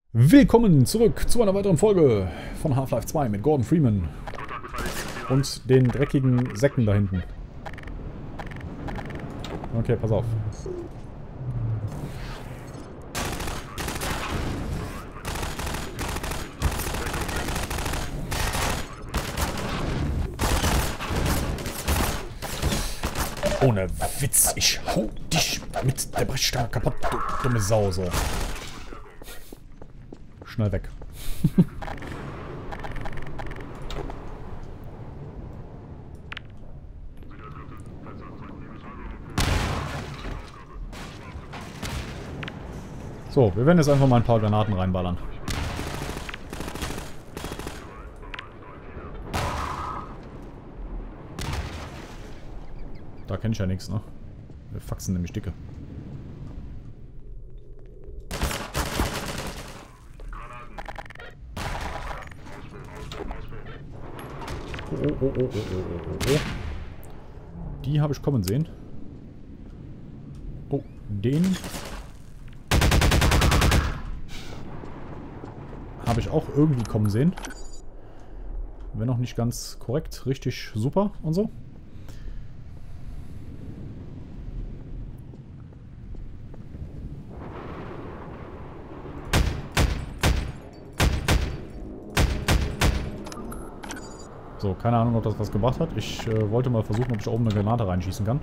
Willkommen zurück zu einer weiteren Folge von Half-Life 2 mit Gordon Freeman und den dreckigen Säcken da hinten. Okay, pass auf. Ohne Witz, ich hau dich mit der Brechstange kaputt, du dumme Sau, so. Schnell weg. So, wir werden jetzt einfach mal ein paar Granaten reinballern. Da kenne ich ja nichts, ne? Wir faxen nämlich dicke. Oh. Die habe ich kommen sehen. Oh, den habe ich auch irgendwie kommen sehen. Wenn noch nicht ganz korrekt, richtig super und so. So, keine Ahnung, ob das was gebracht hat. Ich wollte mal versuchen, ob ich oben eine Granate reinschießen kann.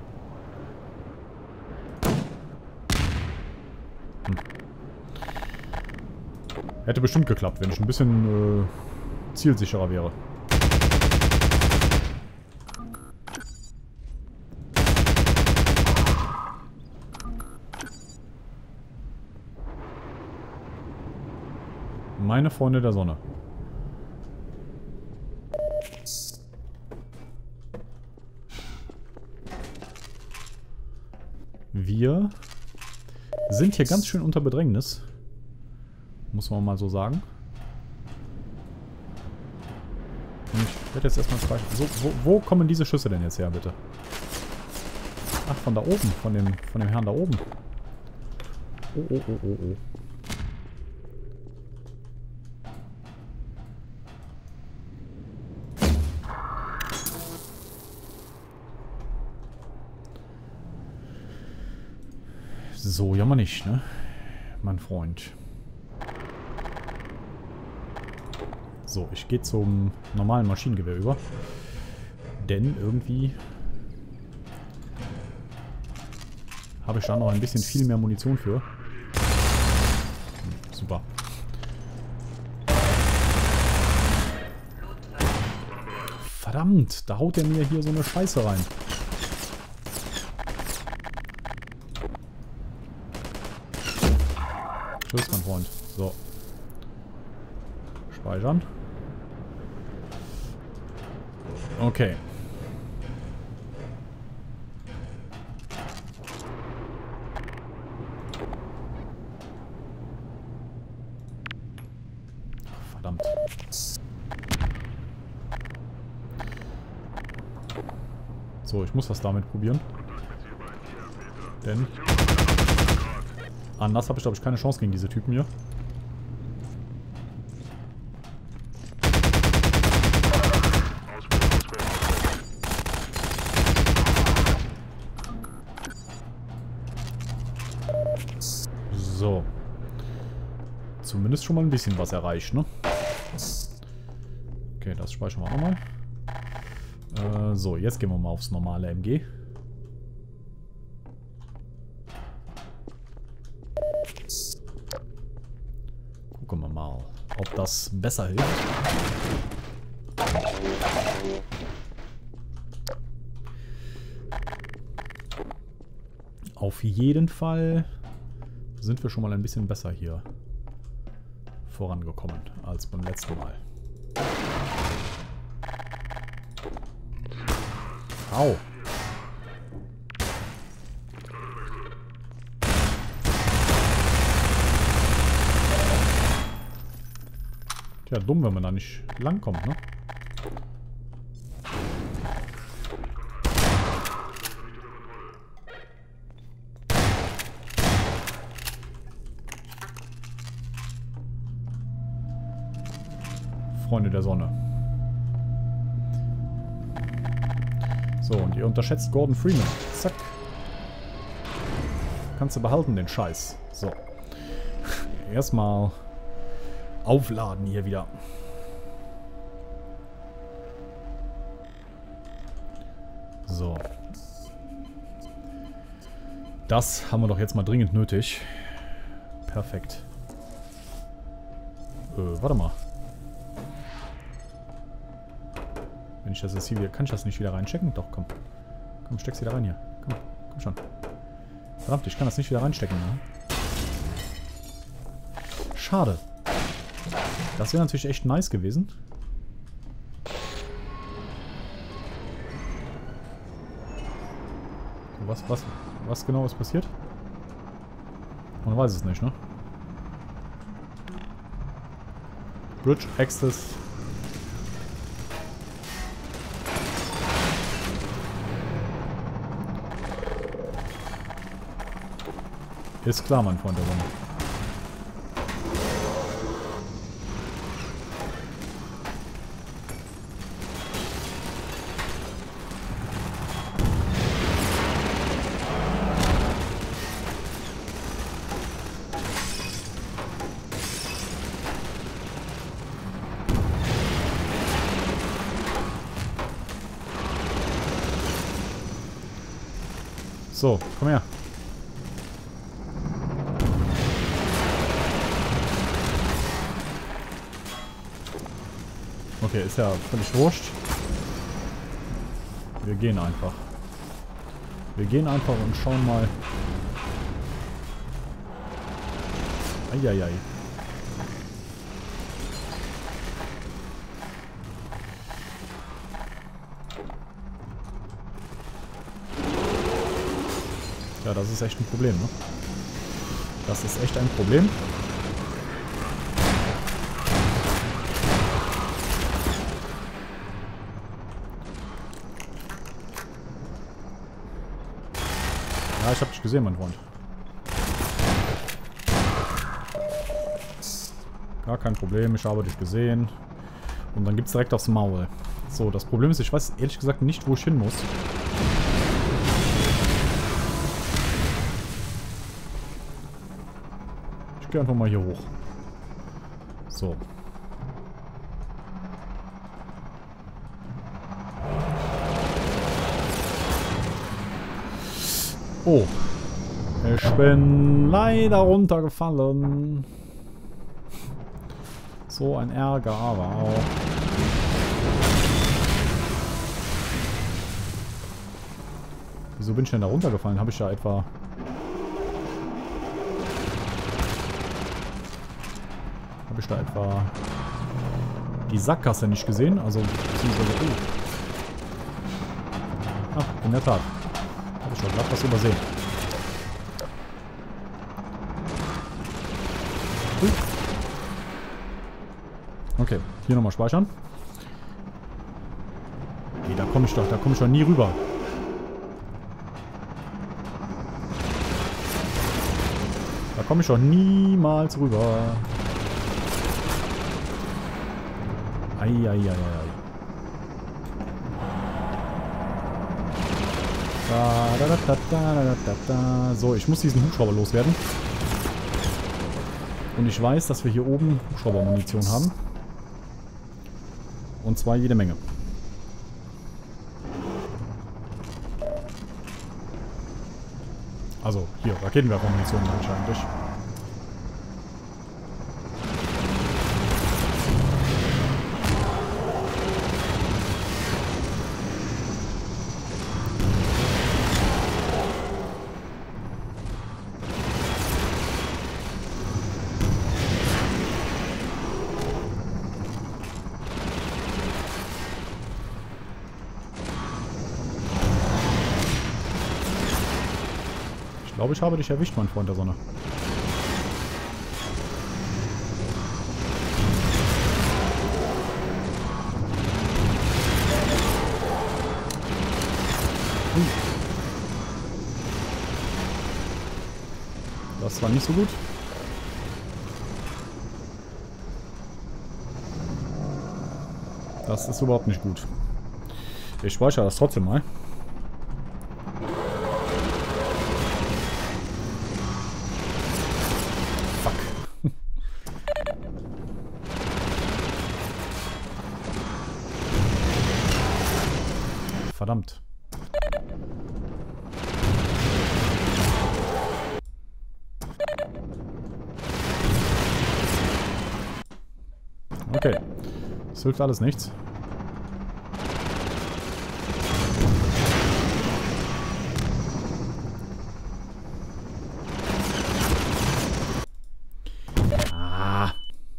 Hätte bestimmt geklappt, wenn ich ein bisschen zielsicherer wäre. Meine Freunde der Sonne. Wir sind hier ganz schön unter Bedrängnis. Muss man mal so sagen. Und ich werde jetzt erstmal fragen. So, wo kommen diese Schüsse denn jetzt her, bitte? Ach, von da oben. Von dem Herrn da oben. Oh. So, jammer nicht, ne? Mein Freund. So, ich gehe zum normalen Maschinengewehr über. Denn irgendwie habe ich da noch ein bisschen viel mehr Munition für. Super. Verdammt, da haut er mir hier so eine Scheiße rein. Tschüss, mein Freund. So. Speichern. Okay. Verdammt. So, ich muss das damit probieren. Denn anders habe ich, glaube ich, keine Chance gegen diese Typen hier. So. Zumindest schon mal ein bisschen was erreicht, ne? Okay, das speichern wir auch nochmal. So, jetzt gehen wir mal aufs normale MG. Gucken wir mal, ob das besser hilft. Auf jeden Fall sind wir schon mal ein bisschen besser hier vorangekommen als beim letzten Mal. Au! Tja, dumm, wenn man da nicht langkommt, ne? Freunde der Sonne. So, und ihr unterschätzt Gordon Freeman. Zack. Kannst du behalten, den Scheiß. So. Erstmal aufladen hier wieder. So. Das haben wir doch jetzt mal dringend nötig. Perfekt. Warte mal. Wenn ich das jetzt hier wieder... Kann ich das nicht wieder reinstecken? Doch, komm. Komm, steck's wieder rein hier. Komm schon. Verdammt, ich kann das nicht wieder reinstecken, ne? Schade. Das wäre natürlich echt nice gewesen. Was genau ist passiert? Man weiß es nicht, ne? Bridge Access. Ist klar, mein Freund der Sonne. So, komm her. Okay, ist ja völlig wurscht. Wir gehen einfach. Wir gehen einfach und schauen mal. Eieiei. Ja, das ist echt ein Problem, ne? Das ist echt ein Problem. Ja, ich hab dich gesehen, mein Freund. Gar kein Problem, ich habe dich gesehen. Und dann gibt's direkt aufs Maul. So, das Problem ist, ich weiß ehrlich gesagt nicht, wo ich hin muss. Ich gehe einfach mal hier hoch. So. Oh. Ich bin leider runtergefallen. So ein Ärger, aber auch. Wieso bin ich denn da runtergefallen? Habe ich da etwa... Habe ich da etwa... die Sackgasse nicht gesehen? Also, beziehungsweise... Ach, in der Tat. Habe ich doch gerade was übersehen. Okay, hier nochmal speichern. Nee, da komme ich doch nie rüber. Da komme ich doch niemals rüber. Eieieiei. So, ich muss diesen Hubschrauber loswerden. Und ich weiß, dass wir hier oben Hubschraubermunition haben. Und zwar jede Menge. Also, hier, Raketenwerfermunition wahrscheinlich. Ich glaube, ich habe dich erwischt, mein Freund der Sonne. Das war nicht so gut. Das ist überhaupt nicht gut. Ich speichere das trotzdem mal. Fuck. Verdammt. Okay. Das hilft alles nichts. Ah.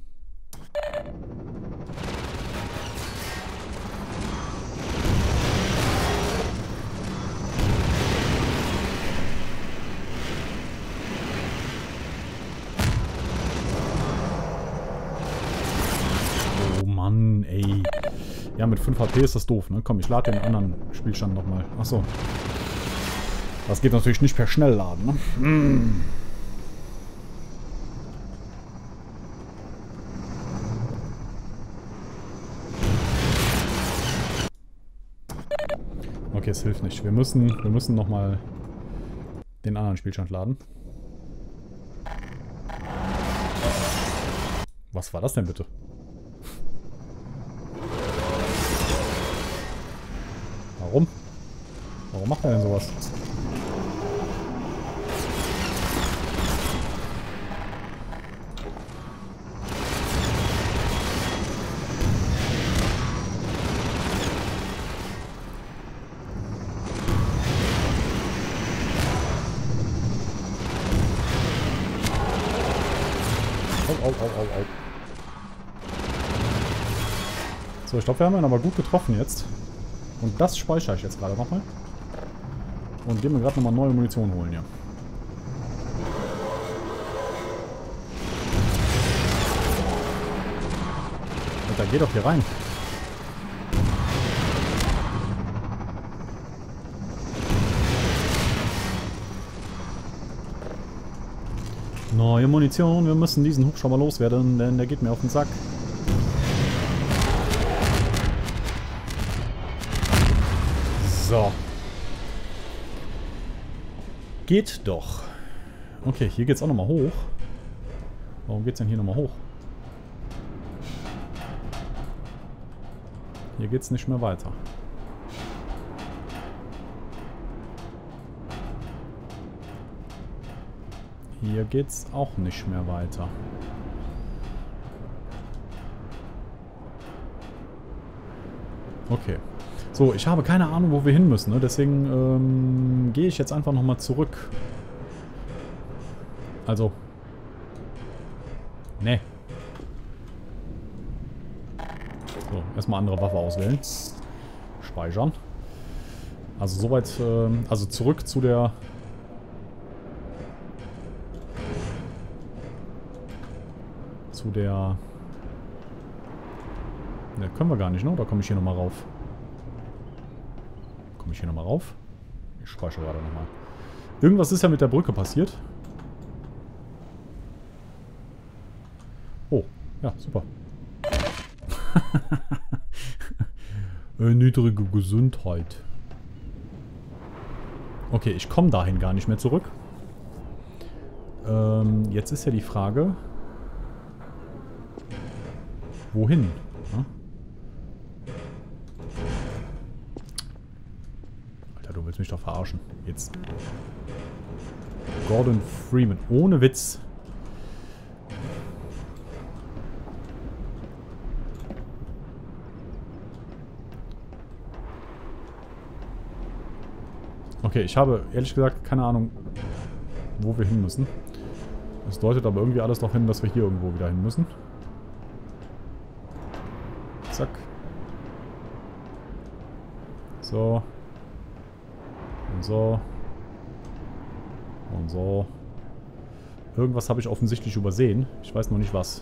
Oh Mann, ey. Ja, mit 5 HP ist das doof, ne? Komm, ich lade den anderen Spielstand nochmal. Achso. Das geht natürlich nicht per Schnellladen, ne? Okay, es hilft nicht. Wir müssen nochmal den anderen Spielstand laden. Was war das denn bitte? Warum? Warum macht er denn sowas? Au. So, ich glaube, wir haben ihn aber gut getroffen jetzt. Und das speichere ich jetzt gerade nochmal. Und gehen wir gerade nochmal neue Munition holen hier. Und da geht doch hier rein. Neue Munition, wir müssen diesen Hubschrauber loswerden, denn der geht mir auf den Sack. So. Geht doch. Okay, hier geht's auch nochmal hoch. Warum geht's denn hier nochmal hoch? Hier geht's nicht mehr weiter. Hier geht's auch nicht mehr weiter. Okay. So, ich habe keine Ahnung, wo wir hin müssen, ne? Deswegen gehe ich jetzt einfach nochmal zurück. Also. Ne. So, erstmal andere Waffe auswählen. Speichern. Also soweit, also zurück zu der... Ne, können wir gar nicht, ne? Oder komme ich hier nochmal rauf? Komme ich hier nochmal rauf? Ich speichere gerade nochmal. Irgendwas ist ja mit der Brücke passiert. Oh, ja, super. Niedrige Gesundheit. Okay, ich komme dahin gar nicht mehr zurück. Jetzt ist ja die Frage... Wohin? Ja? Alter, du willst mich doch verarschen. Jetzt. Gordon Freeman. Ohne Witz. Okay, ich habe ehrlich gesagt keine Ahnung, wo wir hin müssen. Es deutet aber irgendwie alles darauf hin, dass wir hier irgendwo wieder hin müssen. Zack. So. Und so. Und so. Irgendwas habe ich offensichtlich übersehen. Ich weiß noch nicht was.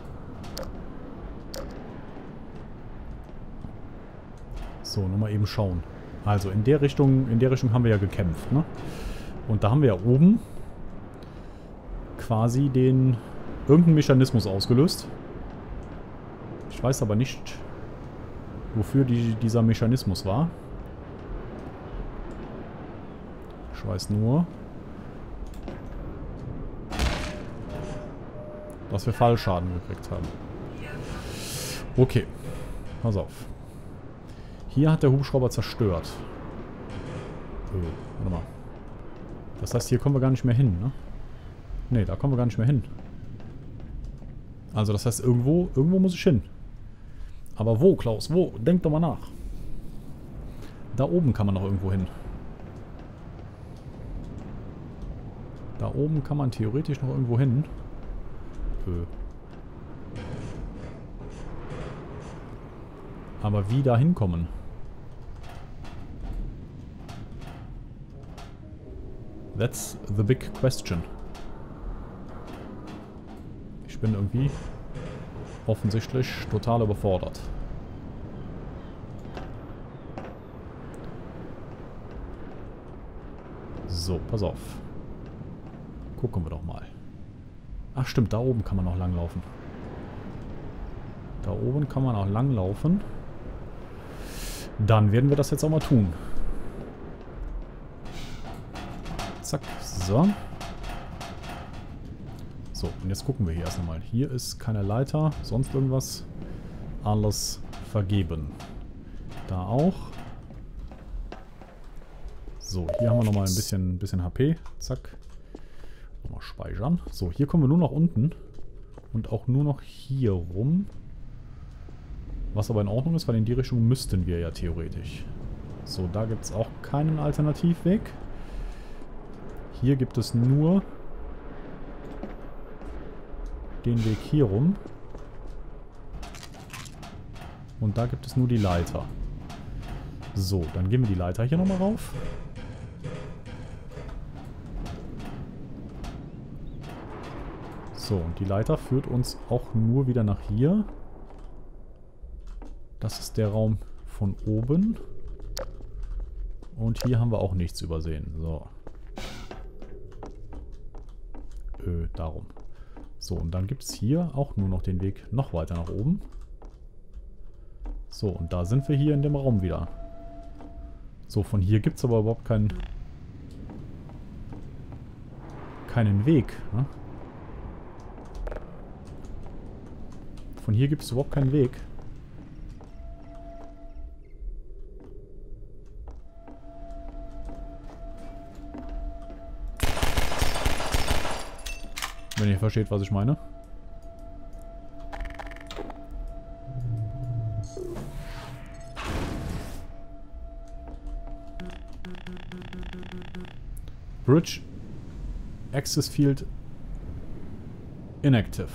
So, nochmal eben schauen. Also in der Richtung haben wir ja gekämpft, ne? Und da haben wir ja oben quasi irgendeinen Mechanismus ausgelöst. Ich weiß aber nicht, wofür dieser Mechanismus war. Ich weiß nur, dass wir Fallschaden gekriegt haben. Okay, pass auf. Hier hat der Hubschrauber zerstört. Warte mal. Das heißt, hier kommen wir gar nicht mehr hin, ne? Ne, da kommen wir gar nicht mehr hin. Also das heißt, irgendwo muss ich hin. Aber wo, Klaus? Wo? Denk doch mal nach. Da oben kann man noch irgendwo hin. Da oben kann man theoretisch noch irgendwo hin. Aber wie da hinkommen? That's the big question. Ich bin irgendwie offensichtlich total überfordert. So, pass auf. Gucken wir doch mal. Ach stimmt, da oben kann man auch langlaufen. Da oben kann man auch langlaufen. Dann werden wir das jetzt auch mal tun. Zack, so. So, und jetzt gucken wir hier erst einmal. Hier ist keine Leiter, sonst irgendwas. Alles vergeben. Da auch. So, hier haben wir nochmal ein bisschen HP. Zack. Nochmal speichern. So, hier kommen wir nur noch unten. Und auch nur noch hier rum. Was aber in Ordnung ist, weil in die Richtung müssten wir ja theoretisch. So, da gibt es auch keinen Alternativweg. Hier gibt es nur den Weg hier rum. Und da gibt es nur die Leiter. So, dann gehen wir die Leiter hier nochmal rauf. So, und die Leiter führt uns auch nur wieder nach hier. Das ist der Raum von oben. Und hier haben wir auch nichts übersehen. So. Darum. So, und dann gibt es hier auch nur noch den Weg noch weiter nach oben. So, und da sind wir hier in dem Raum wieder. So, von hier gibt es aber überhaupt keinen Weg. Ne? Von hier gibt es überhaupt keinen Weg. Wenn ihr versteht, was ich meine. Bridge Access Field inactive.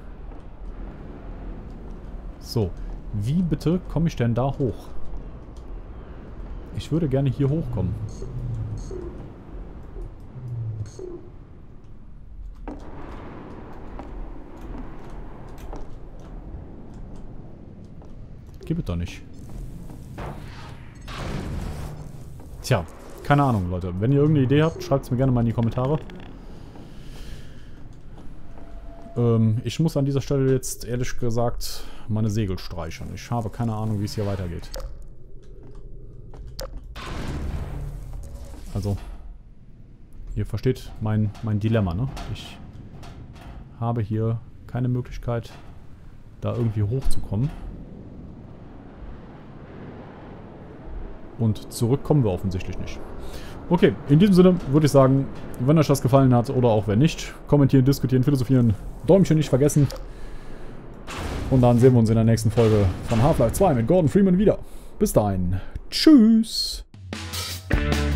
So, wie bitte komme ich denn da hoch? Ich würde gerne hier hochkommen. Gibt es doch nicht. Tja, keine Ahnung, Leute. Wenn ihr irgendeine Idee habt, schreibt es mir gerne mal in die Kommentare. Ich muss an dieser Stelle jetzt ehrlich gesagt meine Segel streichern. Ich habe keine Ahnung, wie es hier weitergeht. Also, ihr versteht mein Dilemma, ne? Ich habe hier keine Möglichkeit, da irgendwie hochzukommen. Und zurückkommen wir offensichtlich nicht. Okay, in diesem Sinne würde ich sagen, wenn euch das gefallen hat oder auch wenn nicht, kommentieren, diskutieren, philosophieren, Däumchen nicht vergessen. Und dann sehen wir uns in der nächsten Folge von Half-Life 2 mit Gordon Freeman wieder. Bis dahin. Tschüss.